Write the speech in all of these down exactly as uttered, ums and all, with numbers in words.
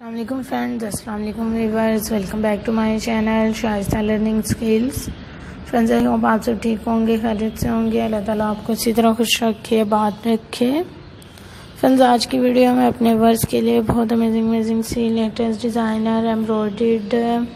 अस्सलामुअलैकुम फ्रेंड्स, अस्सलामुअलैकुम viewers, welcome back to my channel Shaista learning skills. Friends, I hope आप सब ठीक होंगे, खैरियत से होंगे। अल्लाह ताला आपको इसी तरह खुश रखे, बात रखे। फ्रेंड्स, आज की वीडियो में अपने वर्स के लिए बहुत अमेजिंग अमेजिंग सी लेटेस्ट डिज़ाइनर एम्ब्रॉयडर्ड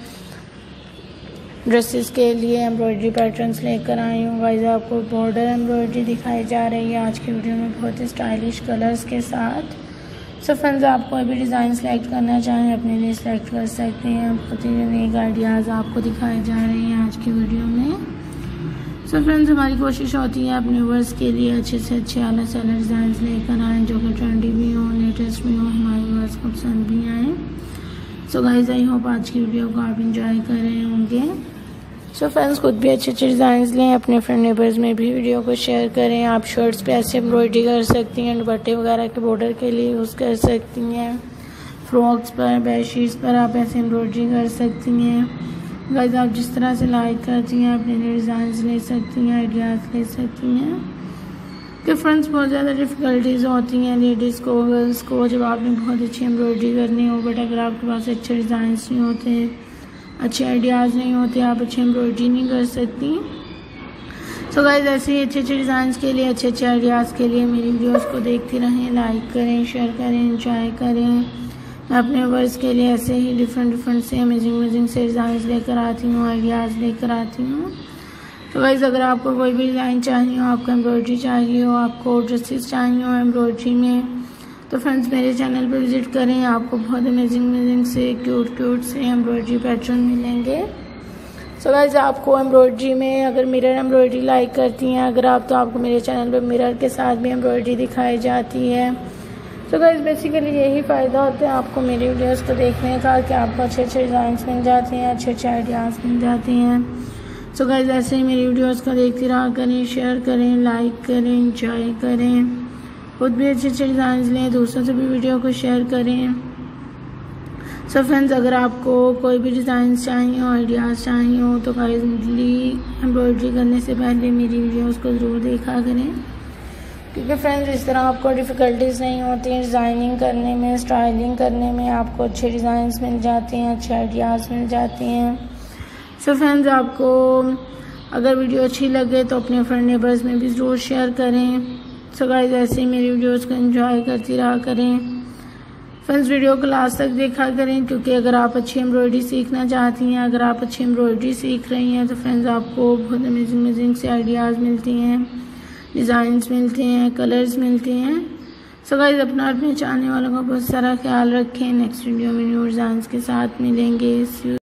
ड्रेसेस के लिए एम्ब्रॉयडरी पैटर्न्स लेकर आई हूँ। गाइस, आपको बॉर्डर एम्ब्रॉयडरी दिखाई जा रही है आज की वीडियो में बहुत ही स्टाइलिश कलर्स के साथ। सो फ्रेंड्स, आप कोई भी डिज़ाइन सेलेक्ट करना चाहें अपने लिए सेलेक्ट कर सकते हैं। बहुत ही यूनिक आइडियाज़ आपको दिखाए जा रहे हैं आज की वीडियो में। सो फ्रेंड्स, हमारी कोशिश होती है अपने वर्स के लिए अच्छे से अच्छे आला से आला डिज़ाइन लेकर आएँ जो कि ट्रेंडी भी हो, लेटेस्ट भी हो, हमारे वर्स को पसंद भी आएँ। सो गाइस, आई होप आज की वीडियो को आप इंजॉय कर रहे होंगे। सो फ्रेंड्स, खुद भी अच्छे अच्छे डिज़ाइंस लें, अपने फ्रेंड नेबर्स में भी वीडियो को शेयर करें। आप शर्ट्स पे ऐसे एम्ब्रॉयडरी कर सकती हैं, दुपट्टे वगैरह के बॉर्डर के लिए यूज़ कर सकती हैं। फ्रॉक्स पर, बेडशीट्स पर आप ऐसे एम्ब्रॉयडरी कर सकती हैं। गाइस, आप जिस तरह से लाइक करती हैं अपने लिए डिज़ाइंस ले सकती हैं, आइडियाज़ ले सकती हैं। कि फ्रेंड्स, बहुत ज़्यादा डिफ़िकल्टीज़ होती हैं लेडीज़ को, गर्ल्स को, जब आपने बहुत अच्छी एम्ब्रॉयडरी करनी हो, बट अगर आपके पास अच्छे डिज़ाइंस नहीं होते, अच्छे आइडियाज़ नहीं होते, आप अच्छी एम्ब्रॉयडरी नहीं कर सकती। सो गाइस, ऐसे ही अच्छे अच्छे डिज़ाइंस के लिए, अच्छे अच्छे आइडियाज़ के लिए मेरी वीडियोस को देखती रहें, लाइक करें, शेयर करें, एंजॉय करें। मैं अपने वर्स के लिए ऐसे ही डिफरेंट डिफरेंट से अमेजिंग अमेजिंग से डिज़ाइंस लेकर आती हूँ, आइडियाज़ लेकर आती हूँ। तो गाइस, अगर आपको कोई भी डिज़ाइन चाहिए हो, आपको एम्ब्रॉयडरी चाहिए हो, आपको ड्रेसेस चाहिए हो एम्ब्रॉयडरी में, तो फ्रेंड्स मेरे चैनल पर विज़िट करें। आपको बहुत अमेजिंग अमेजिंग से क्यूट क्यूट से एम्ब्रॉयडरी पैटर्न मिलेंगे। सो गाइस, आपको एम्ब्रॉयडरी में अगर मिरर एम्ब्रॉयडरी लाइक करती हैं अगर आप, तो आपको मेरे चैनल पर मिरर के साथ भी एम्ब्रॉयडरी दिखाई जाती है। सो गाइस, बेसिकली यही फ़ायदा होता है आपको मेरी वीडियोस को देखने का कि आपको अच्छे अच्छे डिज़ाइंस मिल जाते हैं, अच्छे अच्छे आइडियाज़ मिल जाते हैं। सो गाइस, ऐसे ही मेरी वीडियोज़ को देखती रहा करें, शेयर करें, लाइक करें, इंजॉय करें, खुद भी अच्छे अच्छे डिज़ाइन लें, दूसरों से भी वीडियो को शेयर करें। सो फ्रेंड्स, अगर आपको कोई भी डिज़ाइन चाहिए हो, आइडियाज़ चाहिए हो, तो गाइस एम्ब्रॉयडरी करने से पहले मेरी वीडियोस को ज़रूर देखा करें, क्योंकि फ्रेंड्स इस तरह आपको डिफ़िकल्टीज़ नहीं होती हैं डिज़ाइनिंग करने में, स्टाइलिंग करने में। आपको अच्छे डिज़ाइंस मिल जाते हैं, अच्छे आइडियाज़ मिल जाते हैं। सो फ्रेंड्स, आपको अगर वीडियो अच्छी लगे तो अपने फ्रेंड नेबर्स में भी ज़रूर शेयर करें। सो गाइस, ऐसे ही मेरी वीडियोस को एंजॉय करती रहा करें। फ्रेंड्स, वीडियो को लास्ट तक देखा करें, क्योंकि अगर आप अच्छी एम्ब्रॉयडरी सीखना चाहती हैं, अगर आप अच्छी एम्ब्रॉयडरी सीख रही हैं, तो फ्रेंड्स आपको बहुत अमेजिंग अमेजिंग से आइडियाज़ मिलती हैं, डिज़ाइंस मिलते हैं, कलर्स मिलते हैं। सो गाइस, अपना अपने चाहने वालों का बहुत सारा ख्याल रखें। नेक्स्ट वीडियो में न्यू डिज़ाइंस के साथ मिलेंगे।